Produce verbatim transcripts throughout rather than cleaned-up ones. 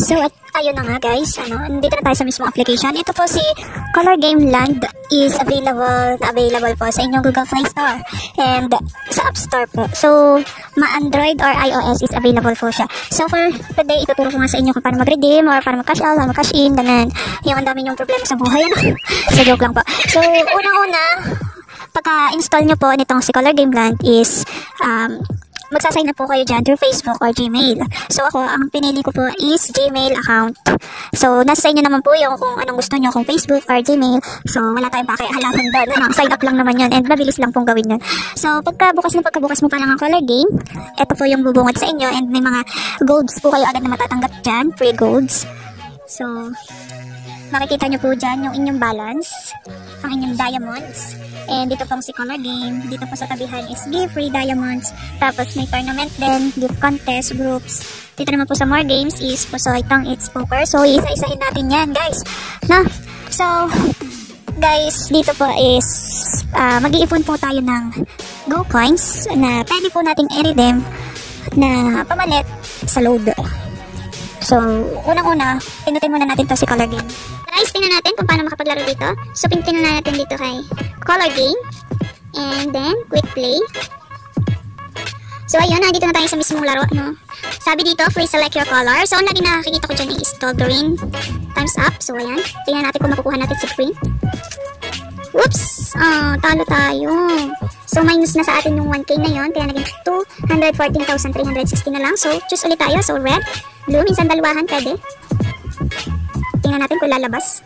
So, at ayun na nga guys, ano, nandito na tayo sa mismong application. Ito po si Color Game Land is available, available po sa inyong Google Play Store and sa App Store po. So, ma-Android or iOS is available po siya. So, for today, ituturo ko nga sa inyo kung paano mag-redeem or paano mag-cash out, paano mag-cash in, ganun. Yung ang dami yung problema sa buhay, ano? So, joke lang po. So, unang-una, pagka-install nyo po nitong si Color Game Land is, um, magsasign up po kayo dyan through Facebook or Gmail. So ako, ang pinili ko po is Gmail account. So nasa sa inyo naman po yung kung anong gusto nyo, kung Facebook or Gmail. So wala tayong pakialaman doon. Ano, sign up lang naman yun and mabilis lang pong gawin yun. So pagkabukas na pagkabukas mo pa lang ang Color Game, ito po yung bubungad sa inyo and may mga golds po kayo agad na matatanggap dyan, free golds. So makikita nyo po dyan yung inyong balance, ang inyong diamonds. And dito pong si Color Game, dito po sa tabihan is give free diamonds. Tapos may tournament din, gift contest, groups. Dito naman po sa more games is po so itong it's poker. So isa-isahin natin yan guys. No? So guys, dito po is uh, mag-iipon po tayo ng Go Coins na pwede po nating i-redeem na pamalit sa load. So unang-una, pinutin muna natin to si Color Game. Guys, tingnan natin kung paano makapaglaro dito. So, pintin na natin dito kay Color Game. And then, Quick Play. So, ayun, nandito na tayo sa mismong laro, no? Sabi dito, free select your color. So, ang lagi nakikita ko dyan is to green. Times up. So, ayan. Tingnan natin kung makukuha natin si green. Whoops! Oh, talo tayo. So, minus na sa atin yung one K na yun. Kaya naging two hundred fourteen thousand three hundred sixty na lang. So, choose ulit tayo. So, red, blue, minsan dalawahan, pwede. Tingnan natin kung lalabas.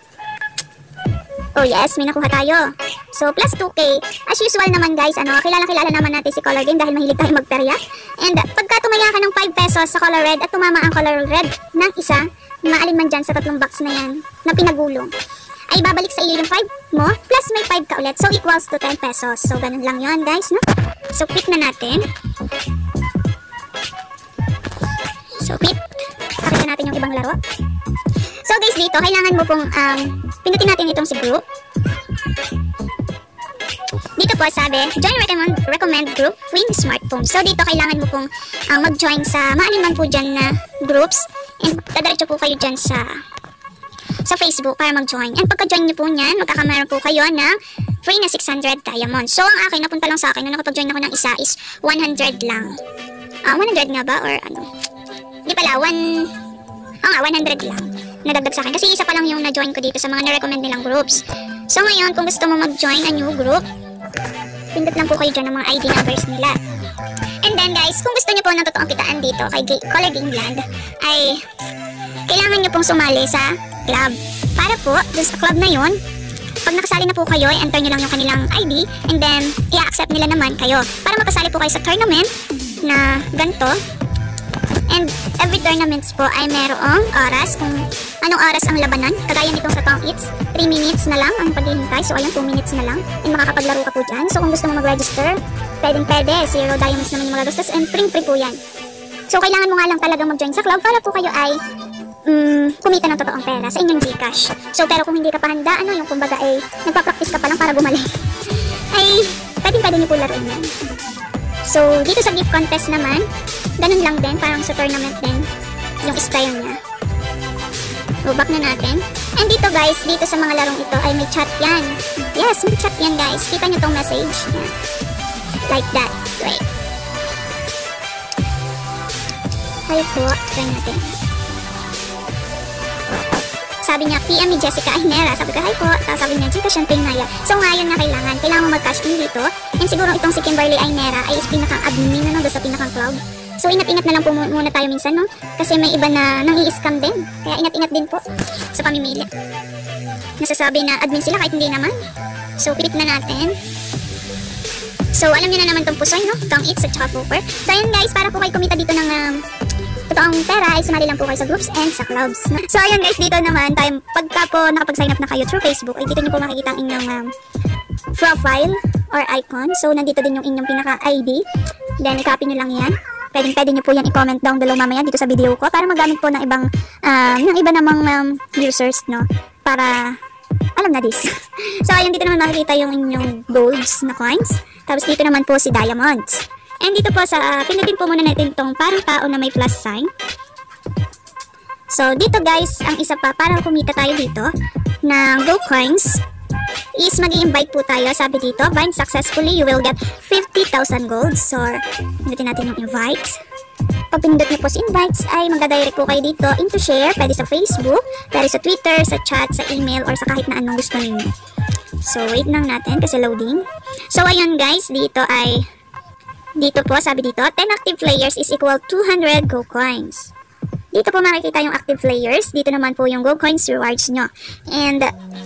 Oh yes, may nakuha tayo. So, plus two K. As usual naman guys, ano, kilala-kilala naman natin si Color Game dahil mahilig tayo magperya. And pagka tumaya ka ng five pesos sa color red at tumama ang color red ng isa, maalin man dyan sa tatlong box na yan na pinagulong, ay babalik sa iyo yung five mo, plus may five ka ulit. So, equals to ten pesos. So, ganun lang yon guys, no? So, pick na natin. So, pick. Pakita natin yung ibang laro. So guys, dito, kailangan mo pong um, pinutin natin itong si group. Dito po sabi, join recommend, recommend group, win smartphone. So dito, kailangan mo pong um, mag-join sa maalinman po dyan na groups. And dadiretso po kayo dyan sa sa Facebook para mag-join. And pagka-join nyo po nyan, magkakameron po kayo ng free na six hundred diamonds. So ang akin, napunta lang sa akin, na nakapag-join ako ng isa is one hundred lang. Uh, one hundred nga ba? Or ano? Hindi pala, one... Oo nga, one hundred lang. Nadagdag sa akin kasi isa pa lang yung na-join ko dito sa mga na-recommend nilang groups. So ngayon, kung gusto mo mag-join a new group, pindot lang po kayo dyan ng mga I D numbers nila. And then guys, kung gusto nyo po ng totoong kitaan dito kay Color Game Land, ay kailangan nyo pong sumali sa club. Para po, dun sa club na yun, pag nakasali na po kayo, enter nyo lang yung kanilang I D and then i-accept nila naman kayo. Para makasali po kayo sa tournament na ganito. And every tournaments po ay merong oras kung anong oras ang labanan. Kagaya nitong sa Tong Eats, three minutes na lang ang paghihintay. So ayun, two minutes na lang. And makakapaglaro ka po dyan. So kung gusto mo mag-register, pwedeng pwede. Zero diamonds naman yung mga gastos and free free po yan. So kailangan mo nga lang talaga mag-join sa club para po kayo ay um, kumita ng totoong pera sa inyong Gcash. So pero kung hindi ka pa handa, ano yung kumbaga ay nagpa-practice ka pa lang para gumaling, ay pwedeng pwede nyo po laruin yan. So dito sa gift contest naman, ganun lang din, parang sa tournament din yung style niya. Go back na natin. And dito guys, dito sa mga larong ito ay may chat yan. Yes, may chat yan guys. Kita nyo tong message. Yan. Like that. Wait. Hi po. Try natin. Sabi niya, P M ni Jessica Ainera. Sabi ko, hi po. Sabi niya, Gcash and Paynaya. So ngayon na kailangan. Kailangan mo mag-cash in dito. And siguro itong si Kimberly Ainera ay pinakang admin na nung sa pinakang cloud. So ingat-ingat na lang po muna tayo minsan, no? Kasi may iba na nang i-scam din. Kaya ingat-ingat din po sa pamimili. Nasasabi na admin sila kahit hindi naman. So pick na natin. So alam niyo na naman tong pusoy, no? Tong Eats at saka Poker. So ayun guys, para po kayo kumita dito ng um, totoong pera ay sumali lang po kayo sa groups and sa clubs. So ayun guys, dito naman tayo, pagka po nakapag-sign up na kayo through Facebook, ay dito niyo po makikita ang inyong um, profile or icon. So nandito din yung inyong pinaka-I D. Then i-copy nyo lang yan. Pwedeng pwede nyo po yan i-comment down below mamaya dito sa video ko para magamit po ng ibang um, ng iba namang um, users, no? Para alam na this. So ayun, dito naman makikita yung inyong golds na coins. Tapos dito naman po si diamonds. And dito po sa, uh, pinutin po muna natin tong parang tao na may plus sign. So, dito guys, ang isa pa, para kumita tayo dito ng Go Coins, is mag-i-invite po tayo. Sabi dito, bind successfully, you will get fifty thousand golds. So, pindutin natin yung invite. Pag pinindot nyo po sa invites, ay magdadirect po kayo dito into share. Pwede sa Facebook, pwede sa Twitter, sa chat, sa email, or sa kahit na anong gusto ninyo. So, wait lang natin kasi loading. So, ayun guys, dito ay, dito po, sabi dito, ten active players is equal to two hundred Go Coins. Dito po makikita yung active players. Dito naman po yung Go Coins rewards nyo. And,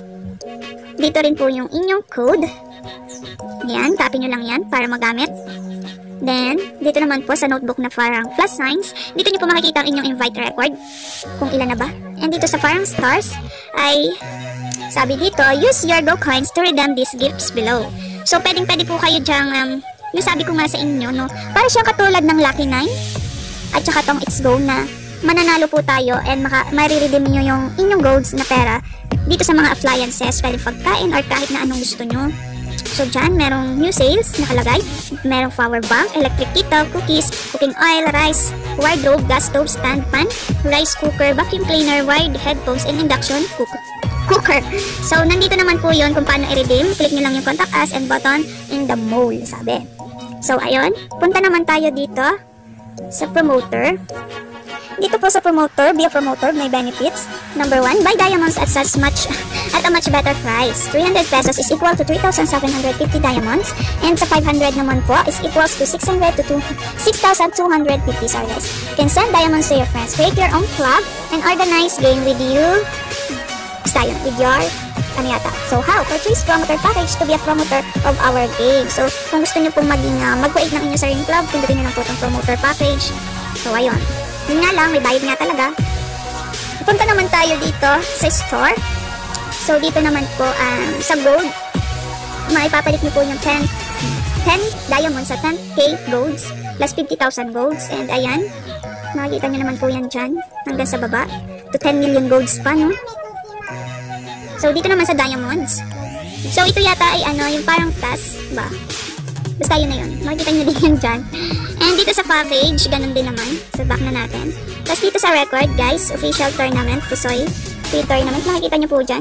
dito rin po yung inyong code. Yan, copy nyo lang yan para magamit. Then, dito naman po sa notebook na parang plus signs, dito nyo po makikita ang inyong invite record, kung ilan na ba. And dito sa parang stars, ay, sabi dito, use your Go Coins to redeem these gifts below. So, pwedeng pwede po kayo dyang, um, yung sabi ko nga sa inyo, no, para siyang katulad ng Lucky nine, at saka tong It's Go na, mananalo po tayo and maka, mariredeem nyo yung inyong golds na pera dito sa mga appliances, pwede pagkain or kahit na anong gusto nyo. So dyan, merong new sales nakalagay, merong power bank, electric kettle, cookies, cooking oil, rice, wardrobe, gas stove, stand pan, rice cooker, vacuum cleaner, wired headphones, and induction cooker. cooker. So nandito naman po yun kung paano i-redeem. Click nyo lang yung contact us and button in the mall, sabi. So ayun, punta naman tayo dito sa promoter. Dito po sa promoter, be a promoter, may benefits. Number one, buy diamonds at such much at a much better price. three hundred pesos is equal to three thousand seven hundred fifty diamonds. And sa five hundred naman po is equals to six hundred to six thousand two hundred fifty. Sorry guys. You can send diamonds to your friends. Create your own club and organize game with you. Basta yun, with your ano yata. So how? Purchase promoter package to be a promoter of our game. So kung gusto nyo pong maging uh, mag-create ng inyong sariling club, pindutin nyo lang po itong promoter package. So ayun. Yun nga lang, may bayad nga talaga. Punta naman tayo dito sa store. So, dito naman po um, sa gold, maipapalit nyo po yung ten, ten diamonds sa ten K golds plus fifty thousand golds. And ayan, makikita nyo naman po yan dyan hanggang sa baba. To ten million golds pa, no? So, dito naman sa diamonds. So, ito yata ay ano, yung parang task ba? Basta yun na yun. Makikita nyo din yan dyan. And dito sa package, ganun din naman. Sa back na natin. Tapos dito sa record, guys, official tournament, Pusoy. Free tournament, makikita nyo po dyan.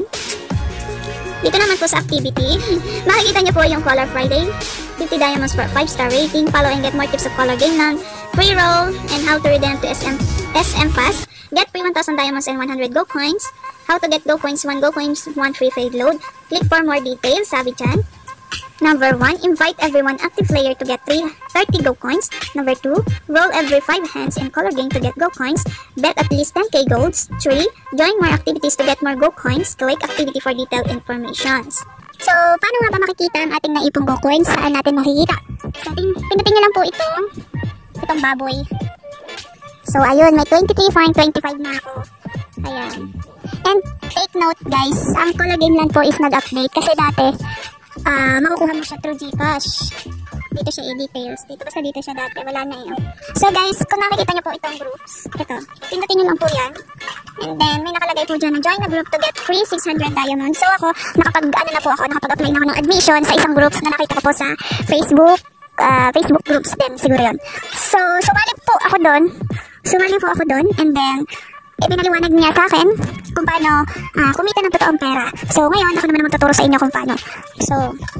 Dito naman po sa activity, makikita nyo po yung Color Friday. fifty diamonds for five star rating. Follow and get more tips of Color Game Land. Free roll and how to redeem to S M, S M Fast. Get free one thousand diamonds and one hundred Go Coins. How to get Go Coins, one Go Coins, one free fade load. Click for more details, sabi dyan. Number one, invite everyone active player to get thirty Go Coins. Number two, roll every five hands in Color Game to get Go Coins. Bet at least ten K golds. three, join more activities to get more Go Coins. Click activity for detailed informations. So, paano nga ba makikita ang ating naipong Go Coins? Saan natin makikita? So, pindutin nyo lang po itong, itong baboy. So, ayun, may twenty-three, twenty-five na ako. Ayan. And, take note guys, ang Color Game Land po is nag-update kasi dati, Ah, uh, makukuha mo siya through Gcash. Dito siya i-details. Dito basta dito siya dati. Wala na yun. So guys, kung nakikita nyo po itong groups, ito, pindutin nyo lang po yan. And then, may nakalagay po dyan na join a group to get free six hundred diamonds. So ako, nakapag, ano na po ako, nakapag-apply na ako ng admission sa isang groups na nakita ko po sa Facebook, uh, Facebook groups din, siguro yun. So, sumali po ako doon. Sumali po ako doon. And then, ipinaliwanag niya sa akin kung paano uh, kumita ng totoong pera. So, ngayon, ako naman magtuturo sa inyo kung paano. So,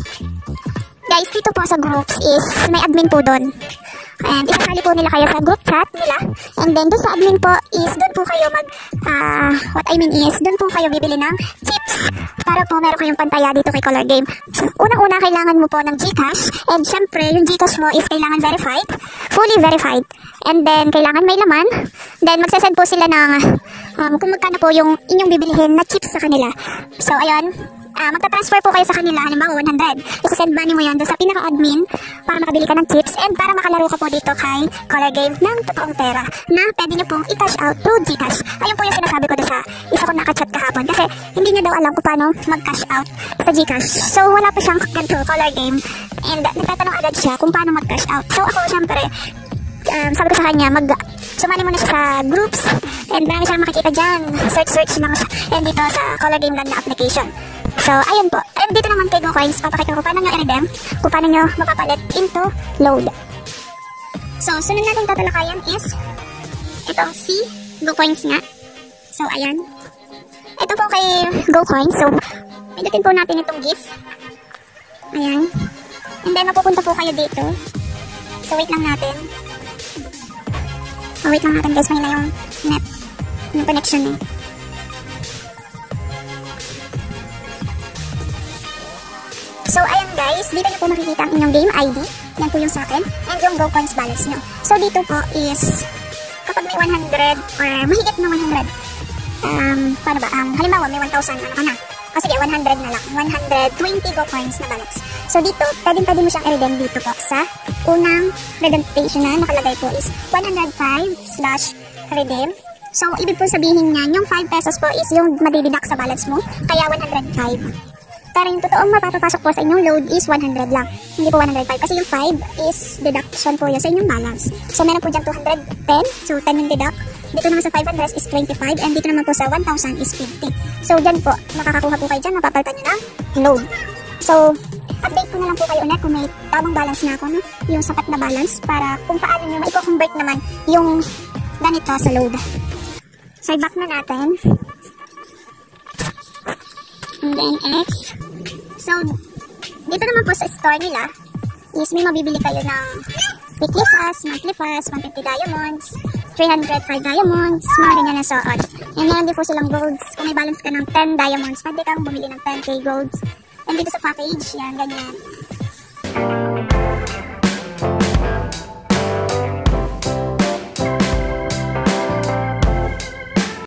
guys, dito po sa groups is may admin po doon. And isasali po nila kayo sa group chat nila. And then, doon sa admin po is doon po kayo mag, uh, what I mean is, doon po kayo bibili ng chips para po meron kayong pantaya dito kay Color Game. So, unang-una, kailangan mo po ng Gcash. And syempre, yung Gcash mo is kailangan verified. Fully verified. And then, kailangan may laman. Then, magsasend po sila ng um, kung magkano po yung inyong bibilihin na chips sa kanila. So, ayun. Uh, magta-transfer po kayo sa kanila, halimbawa one hundred. Isasend money mo yan doon sa pinaka-admin para makabili ka ng chips and para makalaro ka po dito kay Color Game ng totoong pera na pwede nyo pong i-cash out through Gcash. Ayun po yung sinasabi ko doon sa isa ko nakachat kahapon kasi hindi niya daw alam kung paano mag-cash out sa Gcash. So, wala pa siyang ganito Color Game and nagtatanong agad siya kung paano mag-cash out. So, ako syempre, um, sabi ko sa kanya, mag sumali mo na siya sa groups and marami siyang makikita dyan. Search-search lang siya and dito sa Color Game Land na application. So, ayun po. And dito naman kay Go Coins, papakita ko paano nyo i-redeem, kung paano nyo mapapalit into load. So, sunod natin tatalakayan is itong si Go Coins nga. So, ayan. Ito po kay GoCoins. So, pindutin po natin itong gift. Ayan. And then, mapupunta po kayo dito. So, wait lang natin. Oh, wait lang natin guys. May na yung net. Yung connection eh. So, ayan guys. Dito nyo po makikita ang inyong game I D. Yan po yung sa akin. And yung GoCoins balance nyo. So, dito po is kapag may one hundred or mahigit na one hundred. Um, paano ba? Um, halimbawa, may one thousand. Ano ka na? O sige, one hundred na lang. one hundred twenty GoCoins na balance. So, dito, pwedeng-pwede mo siyang i-redeem dito po sa unang redemption na nakalagay po is one hundred five slash redeem. So, ibig po sabihin niyan, yung five pesos po is yung madideduct sa balance mo. Kaya one hundred five. Pero yung totoong mapapapasok po sa inyong load is one hundred lang. Hindi po one hundred five. Kasi yung five is deduction po yun sa inyong balance. So, meron po dyan two hundred ten. So, ten yung deduct. Dito naman sa five hundred is twenty-five. And dito naman po sa one thousand is fifty. So, dyan po, makakakuha po kayo dyan. Mapapalitan nyo ng load. So, update ko na lang po kayo ulit kung may tamang balance na ako, no? Yung sapat na balance para kung paano nyo maiko-convert naman yung ganito sa load. So, i-back na natin. And then, X. So, dito naman po sa store nila is may mabibili kayo ng weekly pass, monthly pass, one hundred fifty diamonds, three hundred five diamonds, mga ganyan na suot. And meron din po silang golds. Kung may balance ka ng ten diamonds, pwede kang bumili ng ten K golds. And dito sa package, yan, ganyan.